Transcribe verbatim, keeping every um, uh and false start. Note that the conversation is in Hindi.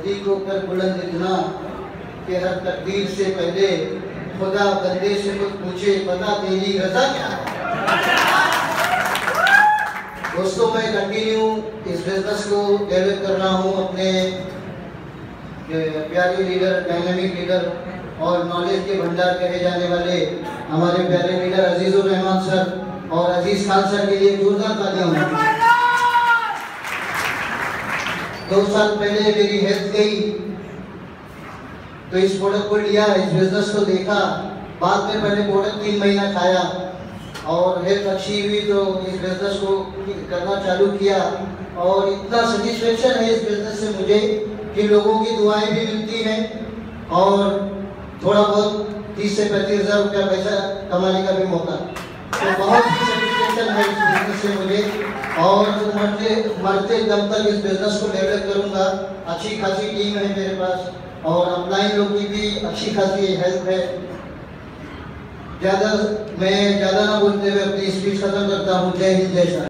धरती को कर बुलंद इतना कि हर तकदीर से पहले खुदा बंदे से कुछ पूछे, बता तेरी रजा क्या है। दोस्तों, मैं कंटिन्यू इस बिजनेस को डेवलप कर रहा हूँ। अपने प्यारे लीडर, डायनामिक लीडर और नॉलेज के भंडार कहे जाने वाले हमारे प्यारे लीडर अजीजुर रहमान सर और अजीज खान सर के लिए जोरदार तालियां होंगी। दो साल पहले मेरी हेल्थ गई तो इस प्रोडक्ट को लिया, इस बिजनेस को देखा। बाद में मैंने प्रोडक्ट तीन महीना खाया और हेल्थ अच्छी हुई तो इस बिजनेस को करना चालू किया। और इतना सेटिस्फेक्शन है इस बिजनेस से मुझे कि लोगों की दुआएं भी मिलती हैं और थोड़ा बहुत तीस से पैंतीस हज़ार रुपया पैसा कमाने का भी मौका। तो बहुत ही सेटिस्फेक्शन है इस बिजनेस से मुझे और मरते मरते दम तक इस बिजनेस को डेवलप करूँगा। अच्छी खासी टीम है मेरे पास और अपलाइन लोग की भी अच्छी खासी हेल्प है। ज़्यादा मैं ज़्यादा ना बोलते हुए अपनी स्पीच खत्म करता हूँ। जय हिंद, जय श्री राम।